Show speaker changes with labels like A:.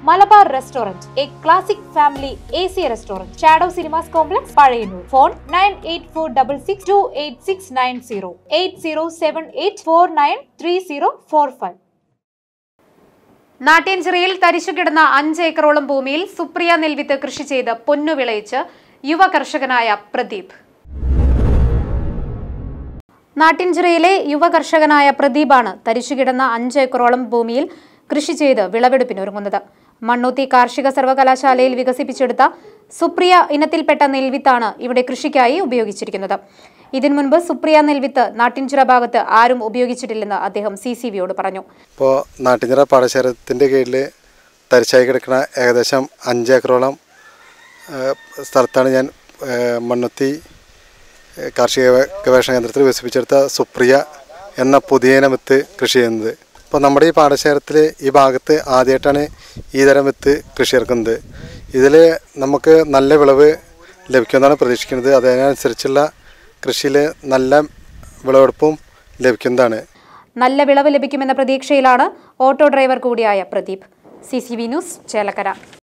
A: Malabar Restaurant, a classic family AC restaurant. Shadow Cinemas Complex, Pazhayanur. Phone 9846628690 8078493045. നാട്യഞ്ചിറയിൽ തരിശുകിടന്ന 5 ഏക്കറോളം ഭൂമിയിൽ സുപ്രിയ നെൽവിത്ത് കൃഷി ചെയ്ത് പൊന്നു വിളയിച്ച് യുവ കർഷകനായ പ്രദീപ്. നാട്യഞ്ചിറയിലെ യുവ കർഷകനായ പ്രദീപാണ് തരിശുകിടന്ന 5 ഏക്കറോളം ഭൂമിയിൽ കൃഷി ചെയ്ത് വിളവെടുപ്പിനൊരുങ്ങുന്നത്. മണ്ണൂത്തി കാർഷിക സർവകലാശാലയിൽ വികസിപ്പിച്ചെടുത്ത സുപ്രിയ ഇനത്തിൽപ്പെട്ട നെൽവിത്താണ് ഇവിടെ കൃഷിക്കായി ഉപയോഗിച്ചിരിക്കുന്നത്. ഇതിനു മുൻപ് സുപ്രിയ നെൽവിത്ത് നാട്യഞ്ചിറ ഭാഗത്ത് ആരും ഉപയോഗിച്ചിട്ടില്ലെന്ന് അദ്ദേഹം CCVയോട് പറഞ്ഞു.
B: ഇപ്പോൾ നാട്യഞ്ചിറ പാടശേഖരത്തിൻ്റെ കീഴിൽ തരിശായി കിടക്കുന്ന ഏകദേശം 5 ഏക്കറോളം സ്ഥലത്താണ് ഞാൻ മണ്ണൂത്തി കാർഷിക ഗവേഷണ കേന്ദ്രത്തിൽ വികസിപ്പിച്ചെടുത്ത സുപ്രിയ എന്ന പുതിയ ഇനം വിത്ത് കൃഷി ചെയ്യുന്നത്. ഇപ്പോൾ നമ്മുടെ ഈ പാടശേഖരത്തിൽ ഈ ഭാഗത്ത് ആദ്യമായിട്ടാണ് ഈ തരം വിത്ത് കൃഷി ഇറക്കുന്നത്. ഇതിൽ നമുക്ക് നല്ല വിളവ് ലഭിക്കുമെന്നാണ് പ്രതീക്ഷിക്കുന്നത്. അതിനനുസരിച്ചുള്ള കൃഷിയിൽ നല്ല വിളവെടുപ്പും ലഭിക്കുന്നതാണ്.
A: നല്ല വിളവ് ലഭിക്കുമെന്ന പ്രതീക്ഷയിലാണ് ഓട്ടോ ഡ്രൈവർ കൂടിയായ പ്രദീപ്. CCV news, Chelakkara.